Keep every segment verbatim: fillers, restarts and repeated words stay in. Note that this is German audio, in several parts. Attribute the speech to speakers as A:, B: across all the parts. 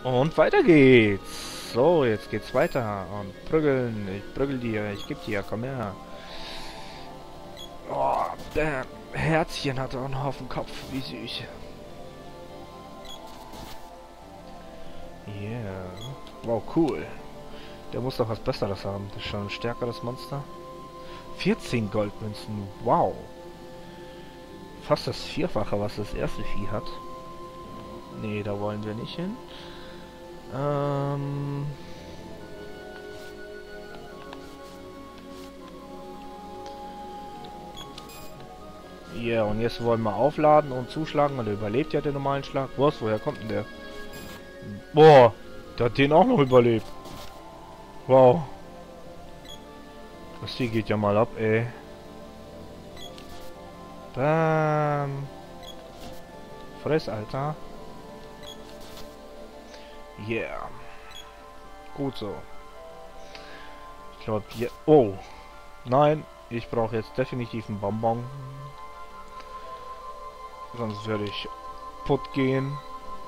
A: Und weiter geht's. So, jetzt geht's weiter. Und prügeln. Ich prügel dir. Ich geb dir. Komm her. Oh, der Herzchen hat auch noch auf dem Kopf. Wie süß. Yeah. Wow, cool. Der muss doch was Besseres haben. Das ist schon ein stärkeres Monster. vierzehn Goldmünzen. Wow. Fast das Vierfache, was das erste Vieh hat. Nee, da wollen wir nicht hin. Ähm... Ja, yeah, und jetzt wollen wir aufladen und zuschlagen, weil er überlebt ja den normalen Schlag. Was? Woher kommt denn der? Boah, der hat den auch noch überlebt. Wow. Das Vieh geht ja mal ab, ey. Bam. Fress, Alter. Yeah. Gut so. Ich glaube, hier... Oh. Nein, ich brauche jetzt definitiv einen Bonbon. Sonst werde ich putt gehen.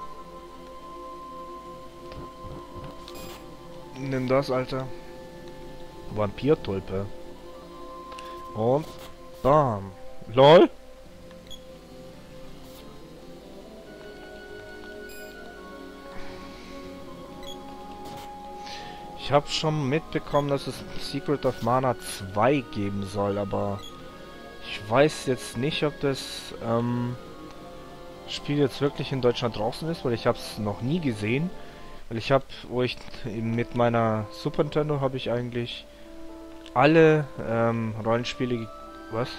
A: Nimm das, Alter. Vampirtulpe. Und... Bam. LOL. Ich habe schon mitbekommen, dass es Secret of Mana zwei geben soll, aber ich weiß jetzt nicht, ob das ähm, Spiel jetzt wirklich in Deutschland draußen ist, weil ich habe es noch nie gesehen. Weil ich habe, wo ich mit meiner Super Nintendo habe ich eigentlich alle ähm, Rollenspiele... Ge Was?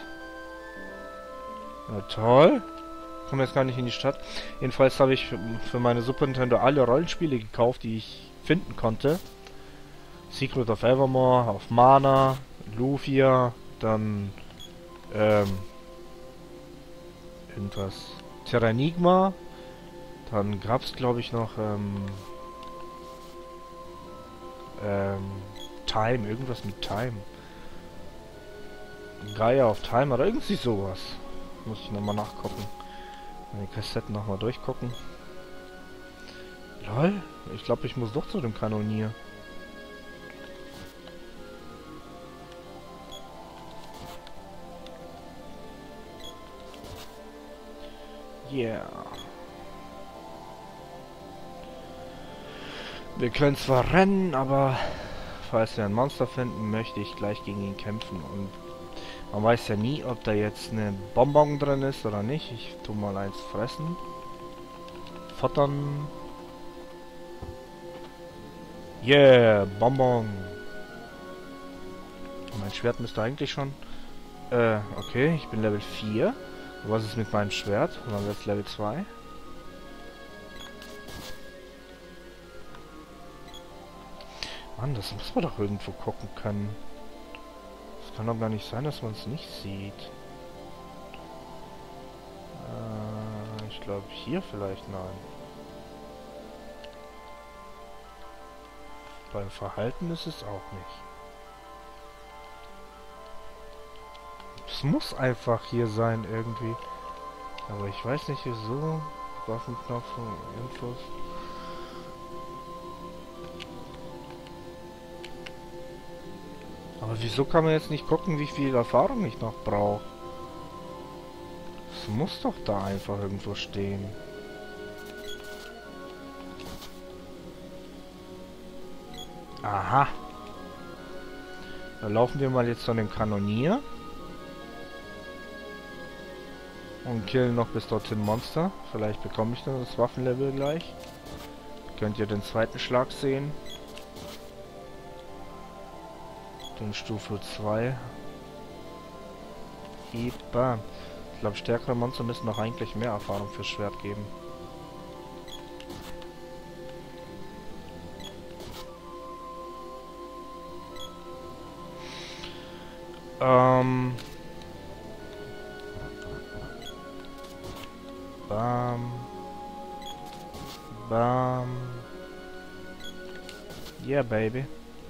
A: Na toll. Komme jetzt gar nicht in die Stadt. Jedenfalls habe ich für meine Super Nintendo alle Rollenspiele gekauft, die ich finden konnte. Secret of Evermore, auf Mana, Lufia, dann ähm, irgendwas, Terranigma, dann gab es glaube ich noch ähm, ähm, Time, irgendwas mit Time. Gaia of Time oder irgendwie sowas. Muss ich nochmal nachgucken. Meine Kassetten nochmal durchgucken. Lol, ich glaube ich muss doch zu dem Kanonier. Yeah. Wir können zwar rennen, aber falls wir ein Monster finden, möchte ich gleich gegen ihn kämpfen. Und man weiß ja nie, ob da jetzt eine Bonbon drin ist oder nicht. Ich tu mal eins fressen. Futtern. Yeah, Bonbon. Mein Schwert müsste eigentlich schon... Äh, okay, ich bin Level vier. Was ist mit meinem Schwert? Und dann wird es Level zwei. Mann, das muss man doch irgendwo gucken können. Es kann doch gar nicht sein, dass man es nicht sieht. Äh, ich glaube hier vielleicht, nein. Beim Verhalten ist es auch nicht. Es muss einfach hier sein irgendwie. Aber ich weiß nicht wieso. Waffenknopf und Infos. Aber wieso kann man jetzt nicht gucken, wie viel Erfahrung ich noch brauche? Es muss doch da einfach irgendwo stehen. Aha. Dann laufen wir mal jetzt zu dem Kanonier. Und killen noch bis dorthin Monster. Vielleicht bekomme ich dann das Waffenlevel gleich. Könnt ihr den zweiten Schlag sehen. Den Stufe zwei. Bam. Ich glaube, stärkere Monster müssen noch eigentlich mehr Erfahrung fürs Schwert geben. Ähm... Bam. Bam. Yeah, baby.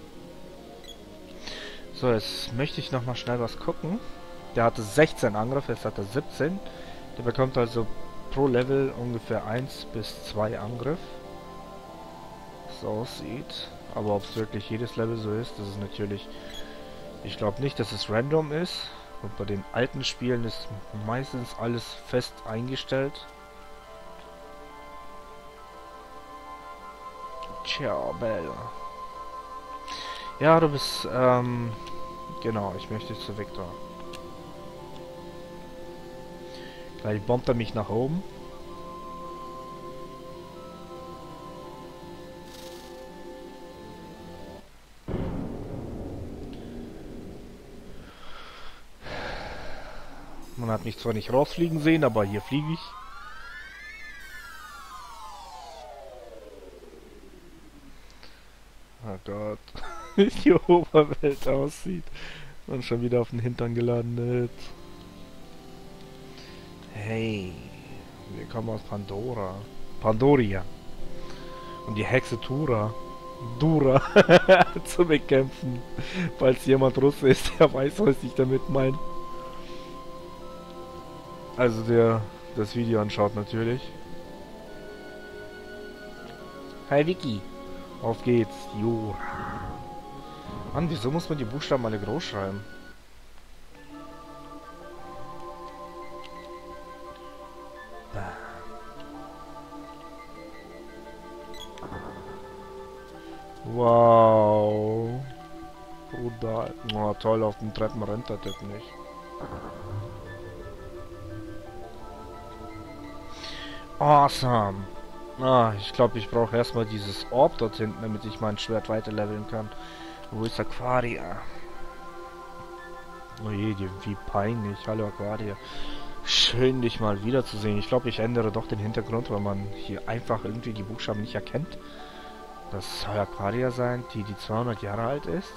A: So, jetzt möchte ich noch mal schnell was gucken. Der hatte sechzehn Angriff, jetzt hat er siebzehn. Der bekommt also pro Level ungefähr eins bis zwei Angriff. es aussieht. Aber ob es wirklich jedes Level so ist, das ist natürlich... Ich glaube nicht, dass es random ist. Und bei den alten Spielen ist meistens alles fest eingestellt. Ciao, Bella. Ja, du bist, ähm... genau, ich möchte zu Victor. Gleich bombt er mich nach oben. Man hat mich zwar nicht rausfliegen sehen, aber hier fliege ich. Oh Gott, wie die Oberwelt aussieht. Und schon wieder auf den Hintern gelandet. Hey, wir kommen aus Pandora. Pandoria. Und die Hexe Tura. Dura zu bekämpfen. Falls jemand Russe ist, der weiß, was ich damit meine. Also der das Video anschaut natürlich. Hi Vicky. Auf geht's. Jo. Mann, wieso muss man die Buchstaben alle groß schreiben? Wow. Brutal. Oh, toll, auf den Treppen rennt der Typ nicht. Awesome. Ah, ich glaube, ich brauche erstmal dieses Orb dort hinten, damit ich mein Schwert weiter leveln kann. Wo ist Aquaria? Oh je, die, wie peinlich. Hallo Aquaria. Schön, dich mal wiederzusehen. Ich glaube, ich ändere doch den Hintergrund, weil man hier einfach irgendwie die Buchstaben nicht erkennt. Das soll Aquaria sein, die die zweihundert Jahre alt ist.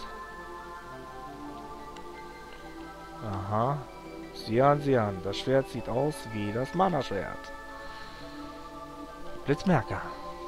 A: Aha. Sieh an, sieh an. Das Schwert sieht aus wie das Mana-Schwert. Blitzmerker.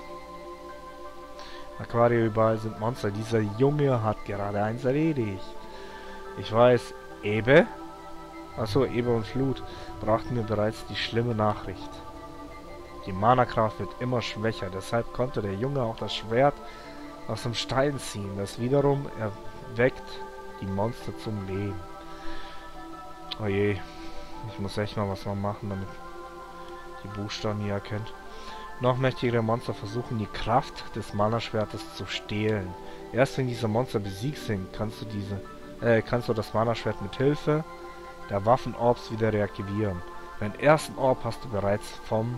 A: Aquaria, überall sind Monster. Dieser Junge hat gerade eins erledigt. Ich weiß, Ebe? Achso, Ebe und Flut brachten mir bereits die schlimme Nachricht. Die Mana-Kraft wird immer schwächer, deshalb konnte der Junge auch das Schwert aus dem Stein ziehen. Das wiederum erweckt die Monster zum Leben. Oh je, ich muss echt mal was mal machen, damit die Buchstaben hier erkennt. Noch mächtigere Monster versuchen die Kraft des Mana-Schwertes zu stehlen. Erst wenn diese Monster besiegt sind, kannst du diese, äh, kannst du das Mana-Schwert mit Hilfe der Waffenorbs wieder reaktivieren. Den ersten Orb hast du bereits vom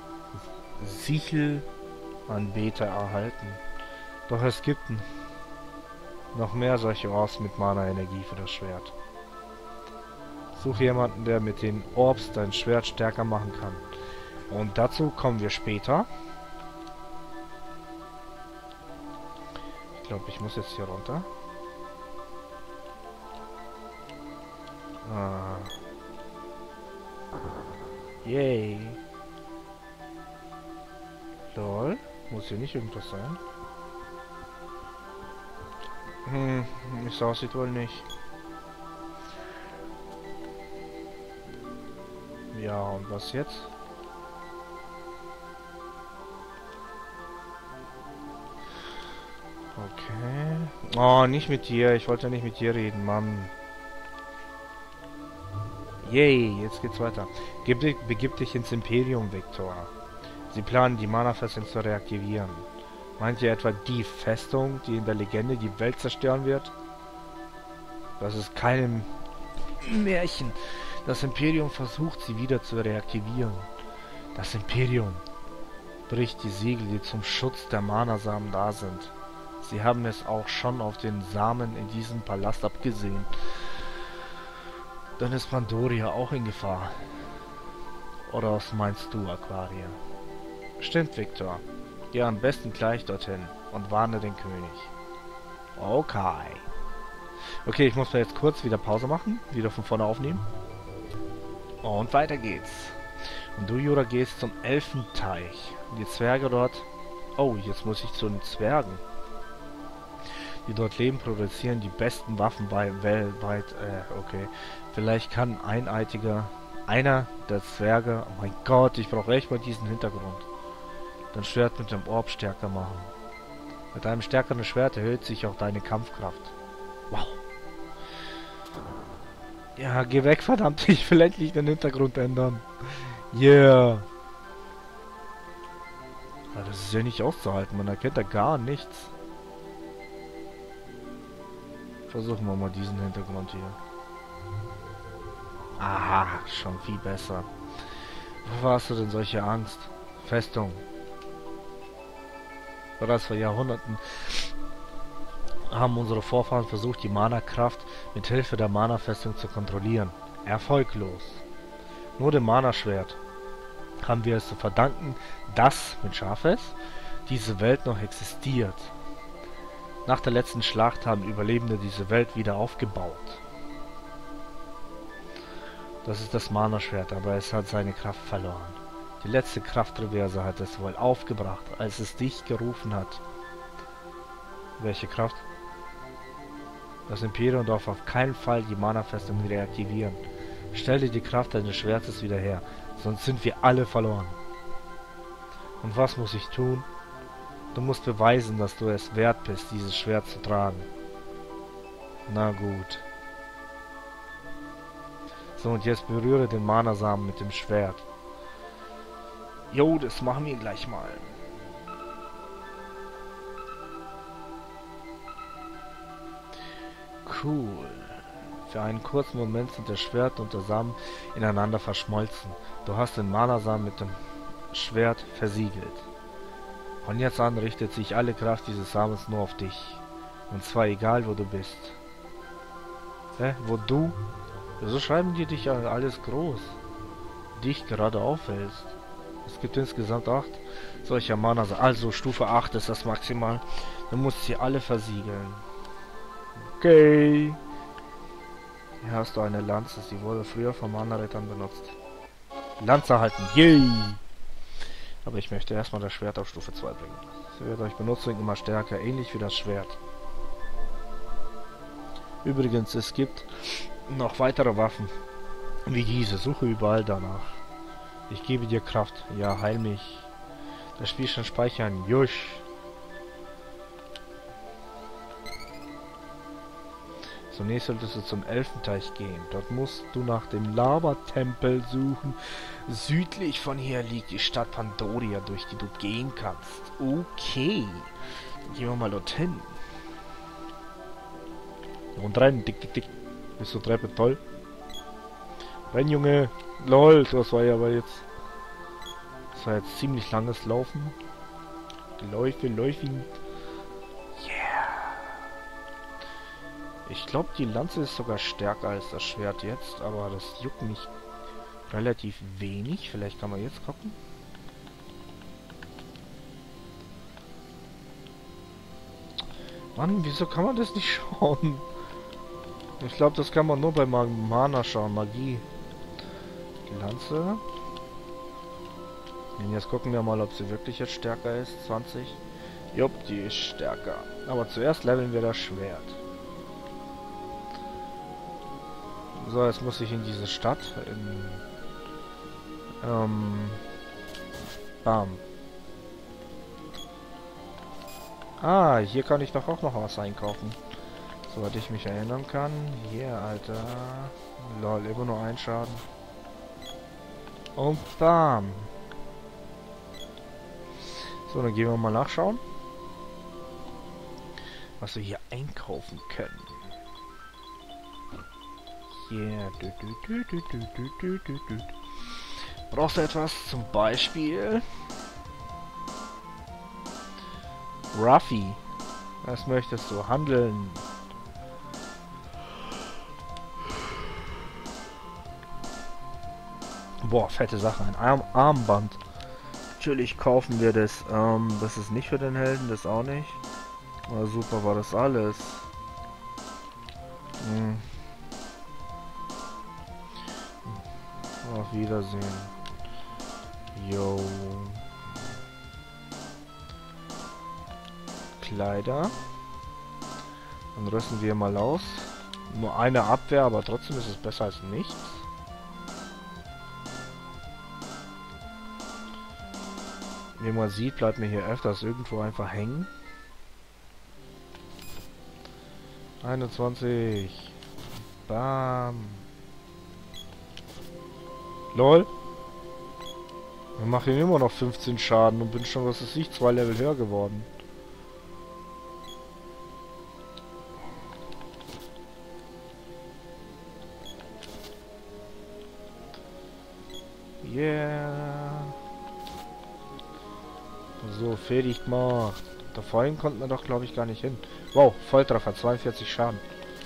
A: Sichelanbeter erhalten. Doch es gibt noch mehr solche Orbs mit Mana-Energie für das Schwert. Such jemanden, der mit den Orbs dein Schwert stärker machen kann. Und dazu kommen wir später. Ich glaube, ich muss jetzt hier runter. Ah. Yay. Lol. Muss hier nicht irgendwas sein? Hm, wie es aussieht wohl nicht. Ja, und was jetzt? Okay. Oh, nicht mit dir. Ich wollte nicht mit dir reden, Mann. Yay, jetzt geht's weiter. Begib, begib dich ins Imperium, Victor. Sie planen, die Mana-Festung zu reaktivieren. Meint ihr etwa die Festung, die in der Legende die Welt zerstören wird? Das ist kein Märchen. Das Imperium versucht, sie wieder zu reaktivieren. Das Imperium bricht die Siegel, die zum Schutz der Mana-Samen da sind. Sie haben es auch schon auf den Samen in diesem Palast abgesehen. Dann ist Pandoria auch in Gefahr. Oder was meinst du, Aquaria? Stimmt, Victor. Geh am besten gleich dorthin und warne den König. Okay. Okay, ich muss mir jetzt kurz wieder Pause machen. Wieder von vorne aufnehmen. Und weiter geht's. Und du, Jura, gehst zum Elfenteich. Die Zwerge dort... Oh, jetzt muss ich zu den Zwergen. Die dort leben, produzieren die besten Waffen bei weltweit. Äh, okay. Vielleicht kann ein einziger, einer der Zwerge... Oh mein Gott, ich brauche echt mal diesen Hintergrund. Dein Schwert mit dem Orb stärker machen. Mit einem stärkeren Schwert erhöht sich auch deine Kampfkraft. Wow. Ja, geh weg, verdammt. Ich will endlich den Hintergrund ändern. Yeah. Ja, das ist ja nicht auszuhalten. Man erkennt da gar nichts. Versuchen wir mal diesen Hintergrund hier. Aha, schon viel besser. Wovor hast du denn solche Angst? Festung. Bereits vor Jahrhunderten haben unsere Vorfahren versucht, die Mana-Kraft mit Hilfe der Mana-Festung zu kontrollieren. Erfolglos. Nur dem Mana-Schwert haben wir es zu verdanken, dass, mit Scharfes, diese Welt noch existiert. Nach der letzten Schlacht haben Überlebende diese Welt wieder aufgebaut. Das ist das Mana-Schwert, aber es hat seine Kraft verloren. Die letzte Kraftreverse hat es wohl aufgebracht, als es dich gerufen hat. Welche Kraft? Das Imperium darf auf keinen Fall die Mana-Festung reaktivieren. Stell dir die Kraft deines Schwertes wieder her, sonst sind wir alle verloren. Und was muss ich tun? Du musst beweisen, dass du es wert bist, dieses Schwert zu tragen. Na gut. So, und jetzt berühre den Mana-Samen mit dem Schwert. Jo, das machen wir gleich mal. Cool. Für einen kurzen Moment sind das Schwert und der Samen ineinander verschmolzen. Du hast den Mana-Samen mit dem Schwert versiegelt. Von jetzt an richtet sich alle Kraft dieses Samens nur auf dich. Und zwar egal, wo du bist. Hä? Wo du? Wieso schreiben die dich alles groß? Dich gerade aufhältst. Es gibt insgesamt acht solcher Mana. Also Stufe acht ist das maximal. Du musst sie alle versiegeln. Okay. Hier hast du eine Lanze. Sie wurde früher von Mana-Rittern benutzt. Lanze halten. Yay! Aber ich möchte erstmal das Schwert auf Stufe zwei bringen. Sie wird euch Benutzung immer stärker, ähnlich wie das Schwert. Übrigens, es gibt noch weitere Waffen. Wie diese. Suche überall danach. Ich gebe dir Kraft. Ja, heil mich. Das Spiel schon speichern. Jusch. Zunächst solltest du zum Elfenteich gehen. Dort musst du nach dem Lava-Tempel suchen. Südlich von hier liegt die Stadt Pandoria, durch die du gehen kannst. Okay. Dann gehen wir mal dorthin. Und rennen. Dick, dick, dick. Bist du Treppe toll? Renn, Junge. Lol, das war ja aber jetzt... Das war jetzt ziemlich langes Laufen. Läufe, Läufen. Ich glaube, die Lanze ist sogar stärker als das Schwert jetzt, aber das juckt mich relativ wenig. Vielleicht kann man jetzt gucken. Mann, wieso kann man das nicht schauen? Ich glaube, das kann man nur bei Mana schauen, Magie. Die Lanze. Und jetzt gucken wir mal, ob sie wirklich jetzt stärker ist. zwanzig. Jupp, die ist stärker. Aber zuerst leveln wir das Schwert. So, jetzt muss ich in diese Stadt. In, ähm, bam. Ah, hier kann ich doch auch noch was einkaufen. Soweit ich mich erinnern kann. Hier, Alter. Lol, immer nur ein Schaden. Und bam. So, dann gehen wir mal nachschauen, was wir hier einkaufen können. Yeah. Du, du, du, du, du, du, du, du. Brauchst du etwas? Zum Beispiel Ruffy. Was möchtest du? Handeln. Boah, fette Sache. Ein Arm Armband. Natürlich kaufen wir das. Ähm, das ist nicht für den Helden, das auch nicht. Aber super war das alles. Hm. Auf Wiedersehen. Yo. Kleider. Dann rüsten wir mal aus. Nur eine Abwehr, aber trotzdem ist es besser als nichts. Wie man sieht, bleibt mir hier öfters irgendwo einfach hängen. einundzwanzig. Bam. LOL. Dann mache ich immer noch fünfzehn Schaden und bin schon, was weiß ich, zwei Level höher geworden. Yeah. So, fertig gemacht. Da vorhin konnten wir doch, glaube ich, gar nicht hin. Wow, Volltreffer, zweiundvierzig Schaden.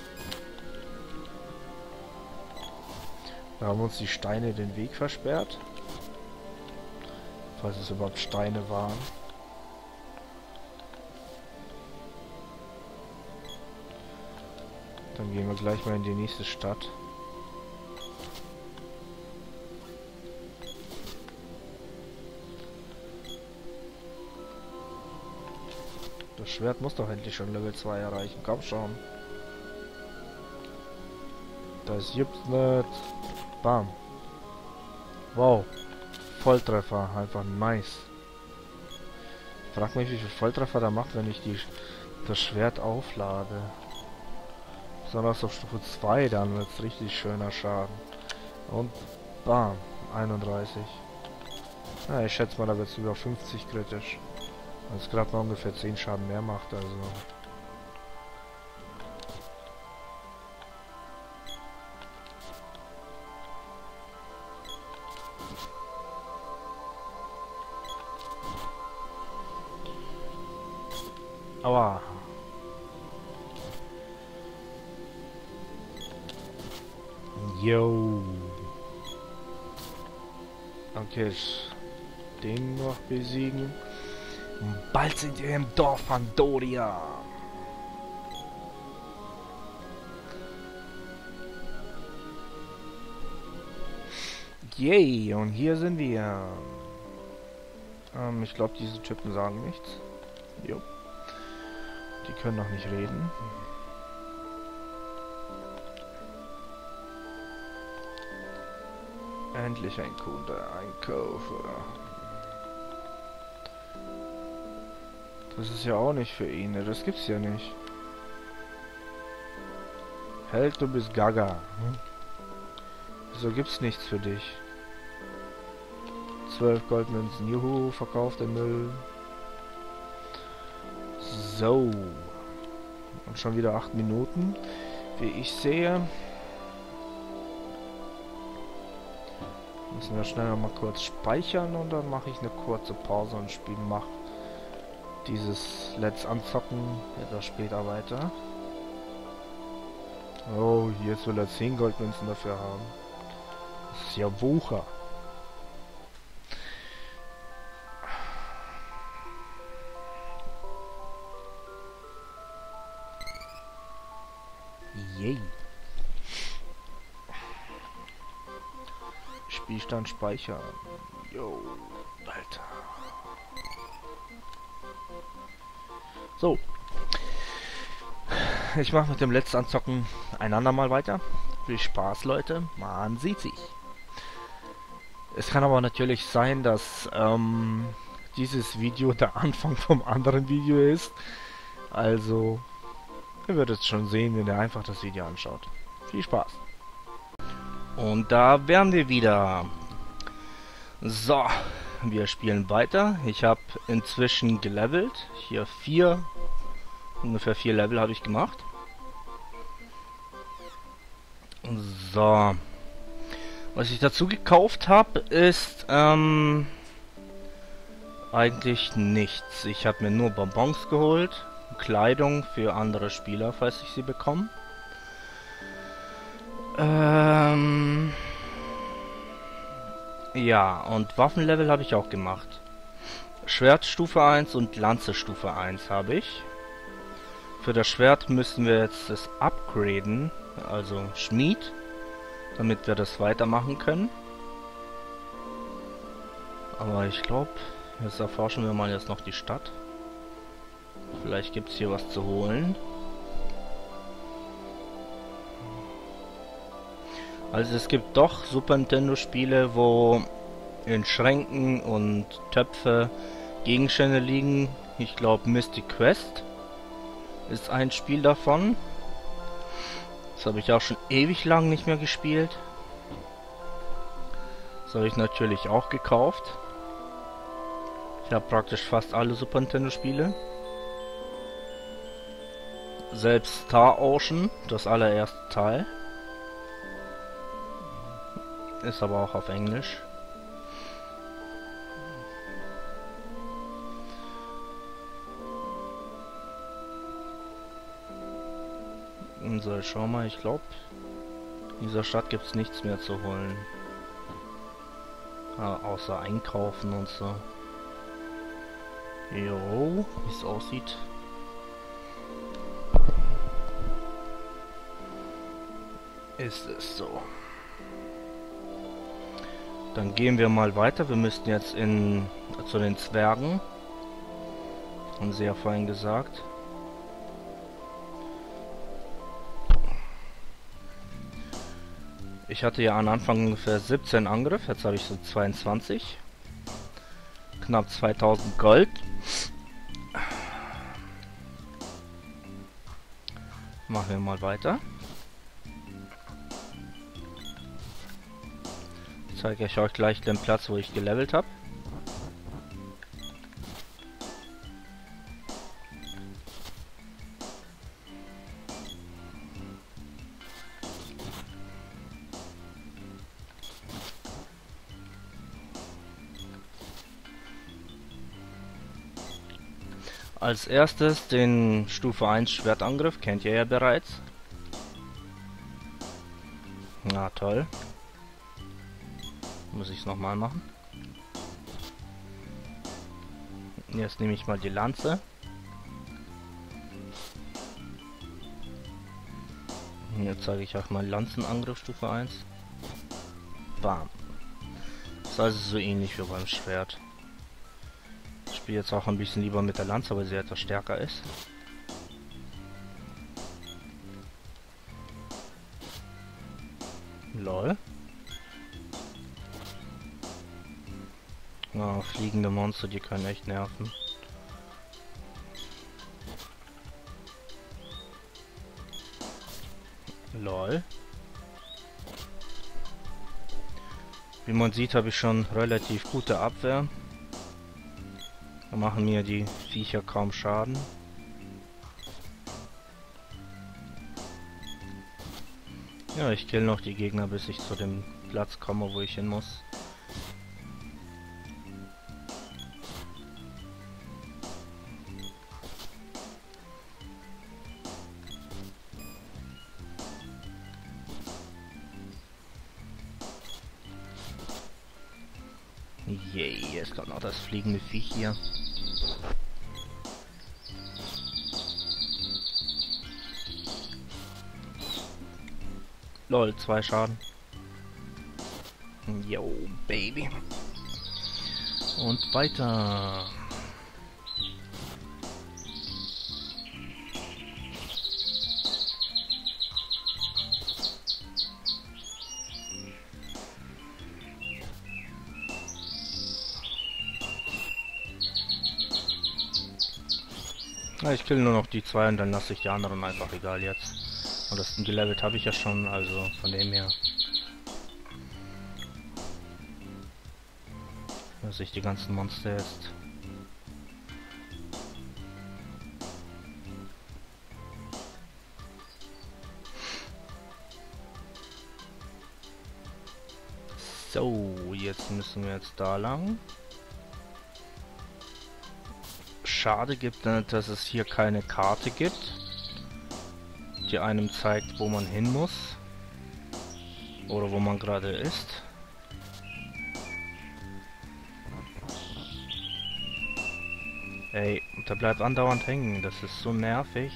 A: Da haben uns die Steine den Weg versperrt. Falls es überhaupt Steine waren. Dann gehen wir gleich mal in die nächste Stadt. Das Schwert muss doch endlich schon Level zwei erreichen. Komm schon. Das gibt's nicht. Bam. Wow. Volltreffer. Einfach nice. Ich frage mich, wie viel Volltreffer da macht, wenn ich die, das Schwert auflade. Besonders auf Stufe zwei, dann wird es richtig schöner Schaden. Und bam. einunddreißig. Ja, ich schätze mal, da wird es über fünfzig kritisch. Weil es gerade mal ungefähr zehn Schaden mehr macht, also. Aua. Yo. Okay, den noch besiegen. Bald sind wir im Dorf von Doria. Yay, und hier sind wir. Ähm, ich glaube, diese Typen sagen nichts. Jo. Die können noch nicht reden. Endlich ein Kunde, ein Käufer. Das ist ja auch nicht für ihn, ne? Das gibt's ja nicht. Held, du bist Gaga. Hm? Wieso gibt's nichts für dich? zwölf Goldmünzen, juhu, verkauft den Müll. So. Und schon wieder acht Minuten, wie ich sehe. Müssen wir schnell noch mal kurz speichern und dann mache ich eine kurze Pause und spiele mach dieses Let's Anzocken etwas später weiter. Oh, jetzt will er zehn Goldmünzen dafür haben. Das ist ja Wucher. Yay. Spielstand speichern. Yo, Alter. So. Ich mache mit dem letzten Anzocken einander mal weiter. Viel Spaß, Leute. Man sieht sich. Es kann aber natürlich sein, dass ähm, dieses Video der Anfang vom anderen Video ist. Also, ihr werdet es schon sehen, wenn ihr einfach das Video anschaut. Viel Spaß. Und da wären wir wieder. So, wir spielen weiter. Ich habe inzwischen gelevelt. Hier vier, ungefähr vier Level habe ich gemacht. So. Was ich dazu gekauft habe, ist ähm, eigentlich nichts. Ich habe mir nur Bonbons geholt. Kleidung für andere Spieler, falls ich sie bekomme. Ähm... Ja, und Waffenlevel habe ich auch gemacht. Schwert Stufe eins und Lanze Stufe eins habe ich. Für das Schwert müssen wir jetzt das upgraden, also Schmied, damit wir das weitermachen können. Aber ich glaube, jetzt erforschen wir mal jetzt noch die Stadt. Vielleicht gibt es hier was zu holen. Also es gibt doch Super Nintendo Spiele, wo in Schränken und Töpfe Gegenstände liegen. Ich glaube Mystic Quest ist ein Spiel davon. Das habe ich auch schon ewig lang nicht mehr gespielt. Das habe ich natürlich auch gekauft. Ich habe praktisch fast alle Super Nintendo Spiele. Selbst Star Ocean, das allererste Teil. Ist aber auch auf Englisch. So, schau mal, ich glaube, in dieser Stadt gibt es nichts mehr zu holen. Ah, außer einkaufen und so. Jo, wie es aussieht. Ist es so. Dann gehen wir mal weiter. Wir müssten jetzt in zu den Zwergen. Haben sie ja vorhin gesagt. Ich hatte ja am Anfang ungefähr siebzehn Angriff, jetzt habe ich so zweiundzwanzig. Knapp zweitausend Gold. Machen wir mal weiter. Ich zeige ich euch gleich den Platz, wo ich gelevelt habe. Als erstes den Stufe eins Schwertangriff, kennt ihr ja bereits. Na toll. Muss ich es nochmal machen. Jetzt nehme ich mal die Lanze. Jetzt zeige ich euch mal Lanzenangriff Stufe eins. Bam. Das ist also so ähnlich wie beim Schwert. Ich spiele jetzt auch ein bisschen lieber mit der Lanze, weil sie etwas stärker ist. Lol. Oh, fliegende Monster, die können echt nerven. Lol. Wie man sieht, habe ich schon relativ gute Abwehr. Da machen mir die Viecher kaum Schaden. Ja, ich kill noch die Gegner, bis ich zu dem Platz komme, wo ich hin muss. Yay, jetzt kommt noch das fliegende Viech hier. Lol, zwei Schaden. Yo, Baby. Und weiter. Ja, ich kill nur noch die zwei und dann lasse ich die anderen einfach egal jetzt. Und das gelevelt habe ich ja schon, also von dem her. Lasse ich die ganzen Monster jetzt. So, jetzt müssen wir jetzt da lang. Schade gibt, dass es hier keine Karte gibt, die einem zeigt, wo man hin muss oder wo man gerade ist. Ey, der bleibt andauernd hängen, das ist so nervig.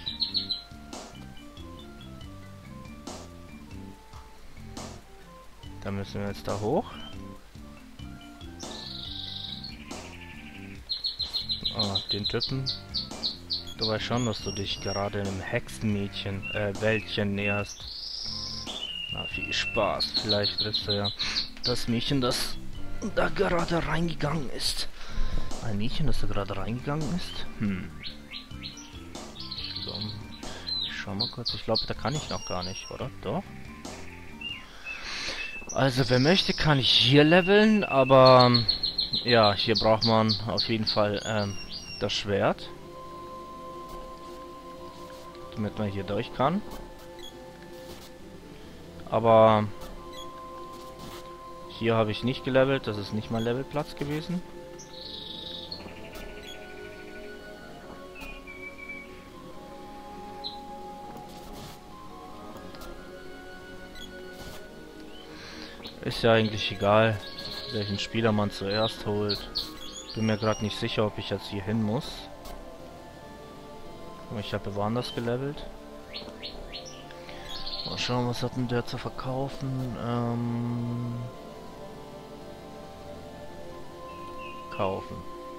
A: Da müssen wir jetzt da hoch. Ah, den Typen. Du weißt schon, dass du dich gerade einem Hexenmädchen, äh, Wäldchen näherst. Na, viel Spaß. Vielleicht triffst du ja das Mädchen, das da gerade reingegangen ist. Ein Mädchen, das da gerade reingegangen ist? Hm. Klump, schau mal kurz. Ich glaube, da kann ich noch gar nicht, oder? Doch? Also, wer möchte, kann ich hier leveln, aber ja, hier braucht man auf jeden Fall ähm, das Schwert, damit man hier durch kann. Aber hier habe ich nicht gelevelt, das ist nicht mein Levelplatz gewesen. Ist ja eigentlich egal, welchen Spieler man zuerst holt. Bin mir gerade nicht sicher, ob ich jetzt hier hin muss. Ich habe woanders gelevelt. Mal schauen, was hat denn der zu verkaufen? Ähm... Kaufen.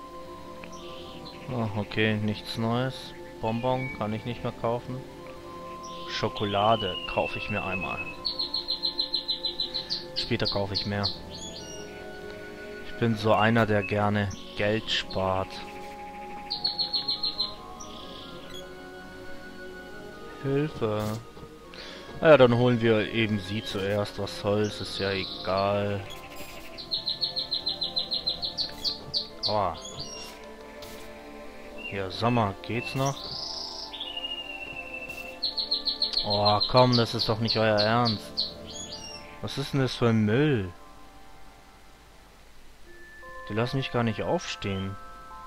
A: Oh, okay, nichts Neues. Bonbon kann ich nicht mehr kaufen. Schokolade kaufe ich mir einmal. Später kaufe ich mehr. Ich bin so einer, der gerne Geld spart. Hilfe. Ja, dann holen wir eben sie zuerst. Was soll's, ist ja egal. Aua. Hier, Sommer, geht's noch? Oh, komm, das ist doch nicht euer Ernst. Was ist denn das für ein Müll? Die lassen mich gar nicht aufstehen.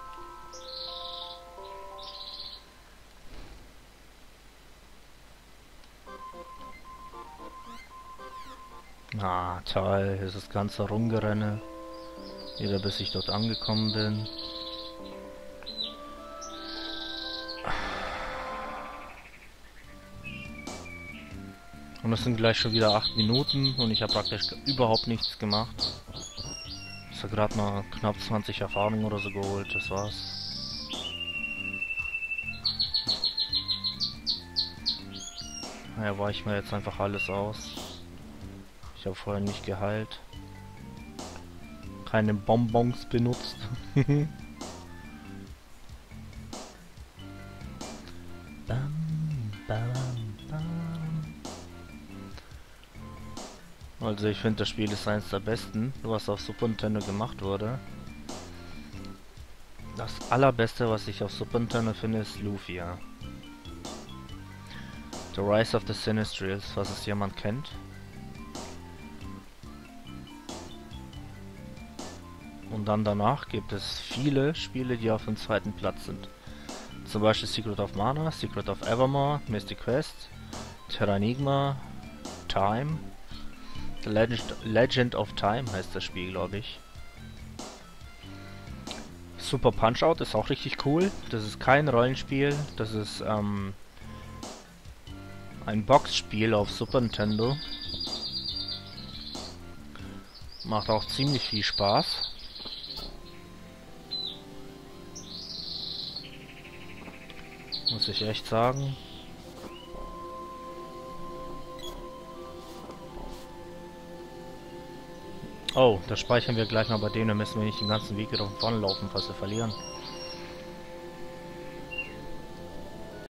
A: Ah, toll. Das ist das ganze Rumgerenne. Wieder bis ich dort angekommen bin. Und es sind gleich schon wieder acht Minuten und ich habe praktisch überhaupt nichts gemacht. Ich habe gerade mal knapp zwanzig Erfahrungen oder so geholt, das war's. Naja, weiche ich mir jetzt einfach alles aus. Ich habe vorher nicht geheilt. Keine Bonbons benutzt. Bam, bam, bam. Also ich finde, das Spiel ist eines der besten, was auf Super Nintendo gemacht wurde. Das allerbeste, was ich auf Super Nintendo finde, ist Lufia. The Rise of the Sinistries, was es jemand kennt. Und dann danach gibt es viele Spiele, die auf dem zweiten Platz sind. Zum Beispiel Secret of Mana, Secret of Evermore, Mystic Quest, Terranigma, Time. The Legend, Legend of Time heißt das Spiel, glaube ich. Super Punch-Out ist auch richtig cool. Das ist kein Rollenspiel, das ist ähm, ein Boxspiel auf Super Nintendo. Macht auch ziemlich viel Spaß. Muss ich echt sagen. Oh, da speichern wir gleich mal bei denen, dann müssen wir nicht den ganzen Weg wieder von vorne laufen, falls wir verlieren.